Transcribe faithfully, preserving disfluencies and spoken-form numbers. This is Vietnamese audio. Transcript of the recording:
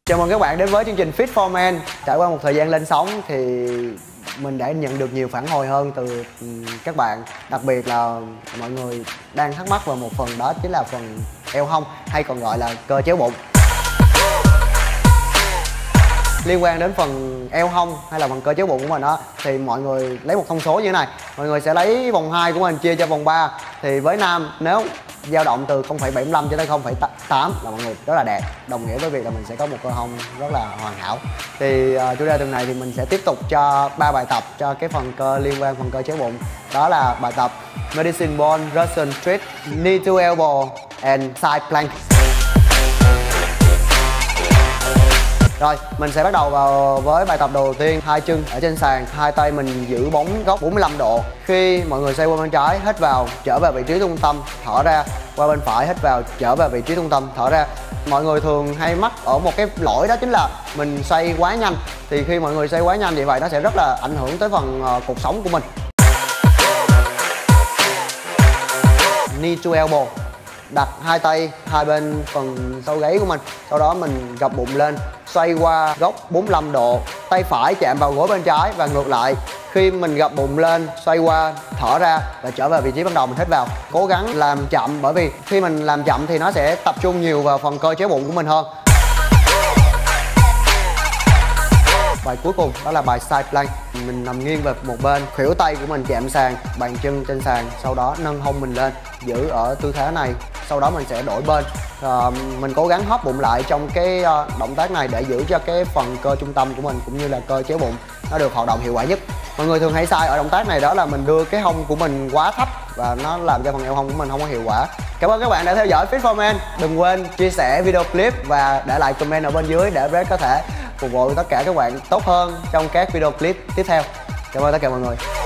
Chào mừng các bạn đến với chương trình Fit for Men. Trải qua một thời gian lên sóng thì mình đã nhận được nhiều phản hồi hơn từ các bạn. Đặc biệt là mọi người đang thắc mắc vào một phần, đó chính là phần eo hông hay còn gọi là cơ chéo bụng. Liên quan đến phần eo hông hay là phần cơ chéo bụng của mình đó, thì mọi người lấy một thông số như thế này. Mọi người sẽ lấy vòng hai của mình chia cho vòng ba. Thì với nam nếu dao động từ không phẩy bảy mươi lăm cho tới không phẩy tám là mọi người rất là đẹp, đồng nghĩa với việc là mình sẽ có một cơ hông rất là hoàn hảo. Thì uh, chủ đề tuần này thì mình sẽ tiếp tục cho ba bài tập cho cái phần cơ liên quan phần cơ chéo bụng. Đó là bài tập Medicine Ball, Russian Twist, Knee to Elbow and Side Plank. Rồi, mình sẽ bắt đầu vào với bài tập đầu tiên. Hai chân ở trên sàn, hai tay mình giữ bóng góc bốn mươi lăm độ. Khi mọi người xoay qua bên trái, hít vào, trở về vị trí trung tâm, thở ra. Qua bên phải, hít vào, trở về vị trí trung tâm, thở ra. Mọi người thường hay mắc ở một cái lỗi, đó chính là mình xoay quá nhanh. Thì khi mọi người xoay quá nhanh như vậy, nó sẽ rất là ảnh hưởng tới phần uh, cuộc sống của mình. Knee to elbow. Đặt hai tay hai bên phần sau gáy của mình, sau đó mình gập bụng lên, xoay qua góc bốn mươi lăm độ, tay phải chạm vào gối bên trái và ngược lại. Khi mình gập bụng lên, xoay qua, thở ra và trở về vị trí ban đầu, mình hít vào. Cố gắng làm chậm, bởi vì khi mình làm chậm thì nó sẽ tập trung nhiều vào phần cơ chéo bụng của mình hơn. Bài cuối cùng đó là bài side plank. Mình nằm nghiêng về một bên, khuỷu tay của mình chạm sàn, bàn chân trên sàn, sau đó nâng hông mình lên, giữ ở tư thế này. Sau đó mình sẽ đổi bên. À, mình cố gắng hóp bụng lại trong cái động tác này để giữ cho cái phần cơ trung tâm của mình cũng như là cơ chéo bụng nó được hoạt động hiệu quả nhất. Mọi người thường hay sai ở động tác này, đó là mình đưa cái hông của mình quá thấp và nó làm cho phần eo hông của mình không có hiệu quả. Cảm ơn các bạn đã theo dõi Fit for Men. Đừng quên chia sẻ video clip và để lại comment ở bên dưới để Brad có thể phục vụ tất cả các bạn tốt hơn trong các video clip tiếp theo. Cảm ơn tất cả mọi người.